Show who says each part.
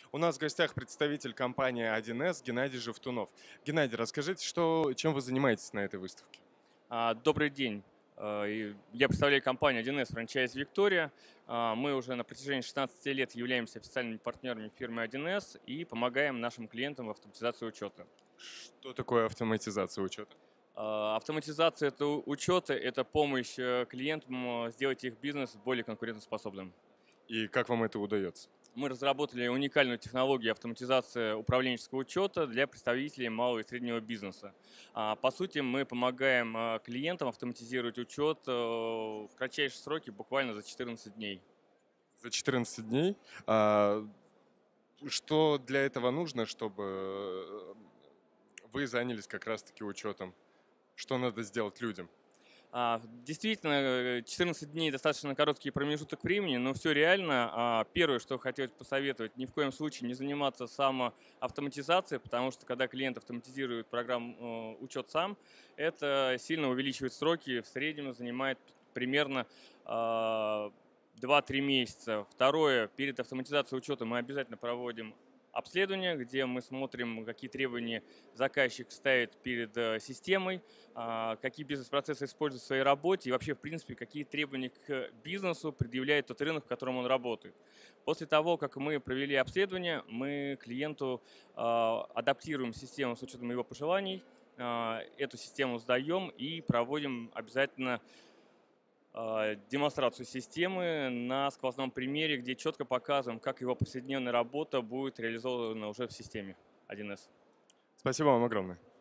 Speaker 1: У нас в гостях представитель компании 1С Геннадий Жевтунов. Геннадий, расскажите, чем вы занимаетесь на этой выставке?
Speaker 2: Добрый день. Я представляю компанию 1С франчайз Виктория. Мы уже на протяжении 16 лет являемся официальными партнерами фирмы 1С и помогаем нашим клиентам в автоматизации учета.
Speaker 1: Что такое автоматизация учета?
Speaker 2: Автоматизация учета – это помощь клиентам сделать их бизнес более конкурентоспособным.
Speaker 1: И как вам это удается?
Speaker 2: Мы разработали уникальную технологию автоматизации управленческого учета для представителей малого и среднего бизнеса. По сути, мы помогаем клиентам автоматизировать учет в кратчайшие сроки, буквально за 14 дней.
Speaker 1: За 14 дней. А, Что для этого нужно, чтобы вы занялись как раз-таки учетом? Что надо сделать людям?
Speaker 2: Действительно, 14 дней достаточно короткий промежуток времени, но все реально. Первое, что хотелось посоветовать, ни в коем случае не заниматься самоавтоматизацией, потому что когда клиент автоматизирует программу учет сам, это сильно увеличивает сроки, в среднем занимает примерно 2-3 месяца. Второе, перед автоматизацией учета мы обязательно проводим обследование, где мы смотрим, какие требования заказчик ставит перед системой, какие бизнес-процессы использует в своей работе и вообще, в принципе, какие требования к бизнесу предъявляет тот рынок, в котором он работает. После того, как мы провели обследование, мы клиенту адаптируем систему с учетом его пожеланий, эту систему сдаем и проводим обязательно демонстрацию системы на сквозном примере, где четко показываем, как его повседневная работа будет реализована уже в системе 1С.
Speaker 1: Спасибо вам огромное.